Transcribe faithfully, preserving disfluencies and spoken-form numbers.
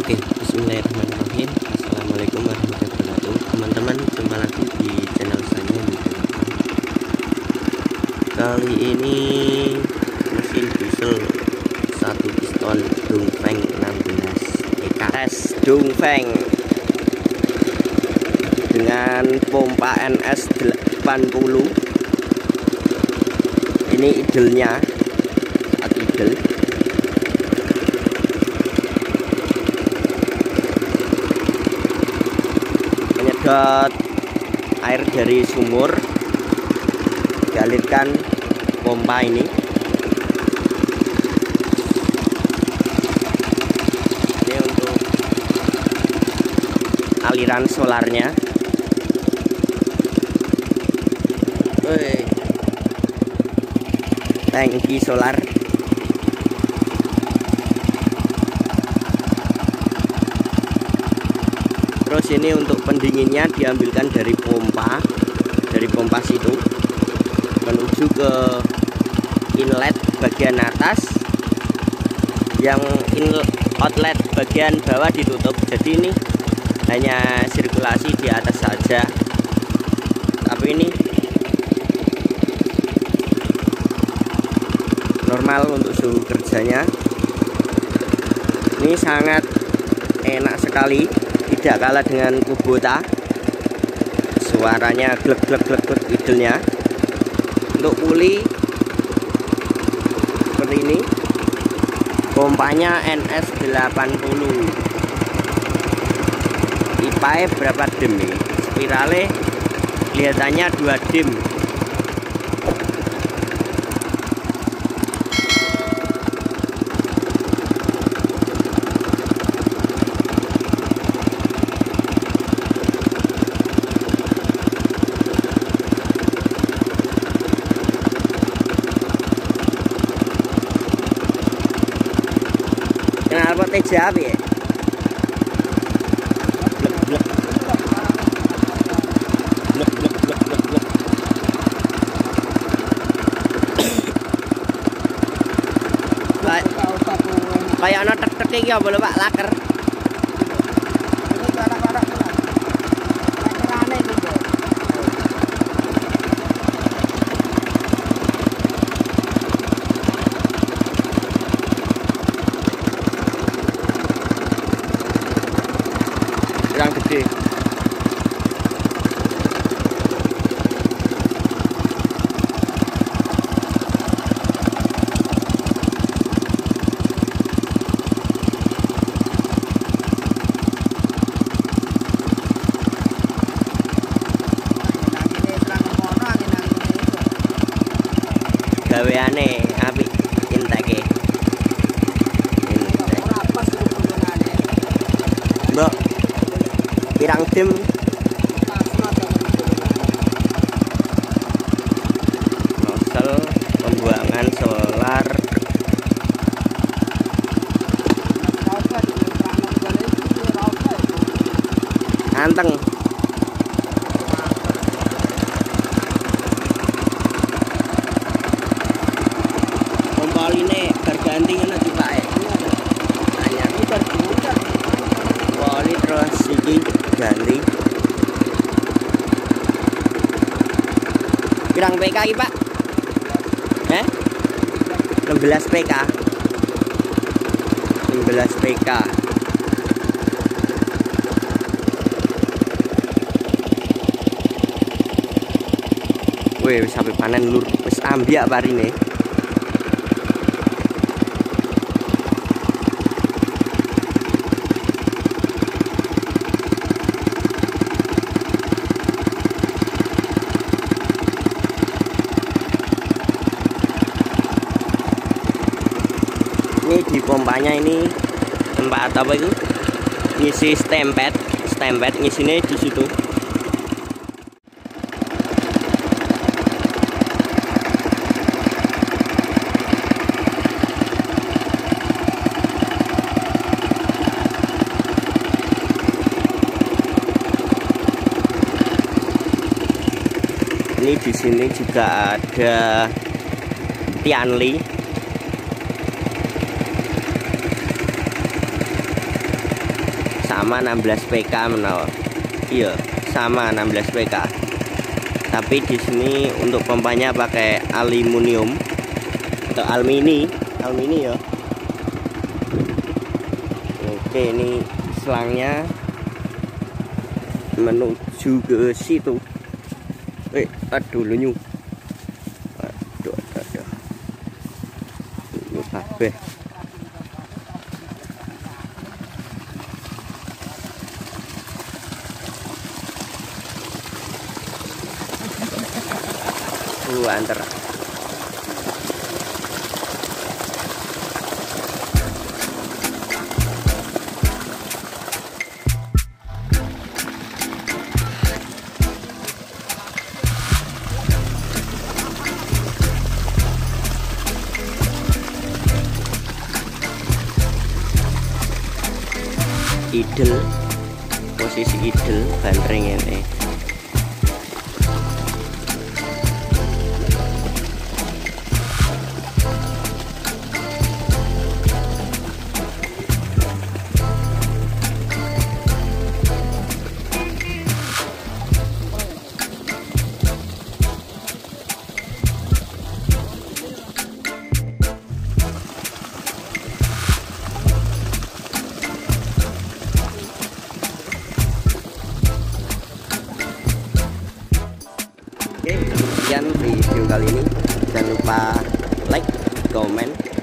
Oke, bismillahirrahmanirrahim. Assalamualaikum warahmatullahi wabarakatuh. Teman-teman, jumpa lagi di channel saya. Kali ini mesin diesel satu piston Dongfeng enam belas E K S Dongfeng dengan pompa N S delapan puluh. Ini idle-nya, saat idle. Menyedot air dari sumur, dialirkan pompa ini. Ini untuk aliran solarnya. Woi, tangki solar. Terus ini untuk pendinginnya diambilkan dari pompa, dari pompa situ menuju ke inlet bagian atas, yang in outlet bagian bawah ditutup. Jadi ini hanya sirkulasi di atas saja. Tapi ini normal untuk suhu kerjanya. Ini sangat enak sekali, tidak kalah dengan Kubota. Suaranya glek glek glek glek idle-nya. Untuk puli seperti ini, pompanya N S delapan puluh. Pipae berapa dim nih? Spirale kelihatannya dua dim. Kenapa teja api ya? Blek, blek. Blek, blek, blek, blek, blek. Kayak ana tek-tek iki apa lho Pak, laker. Yang gede. Gaweane apik intake. Mbok pirang dim? Nosel pembuangan solar. Anteng. Pompa ini berganti ngono di Pak. Hanya putar putar. Poli terus iki ganti. Pirang P K iki Pak? Eh? enam belas P K. enam belas P K. Wih, wis sampai panen lur, wis ambiak parine. Ini di pompanya ini tempat apa itu? Ngisi stempet, stempet ngisinya di situ. Ini di sini juga ada Tianli. sama enam belas P K menawar. Iya, sama enam belas P K. Tapi di sini untuk pompanya pakai aluminium atau alumini, alumini ya. Oke, ini selangnya menuju ke situ. Eh, aduh lunyu. Aduh, aduh, aduh. Lunyu kabeh. Uh, antar. Idle, posisi idle bandreng ini. Oke, sekian video kali ini. Jangan lupa like, comment,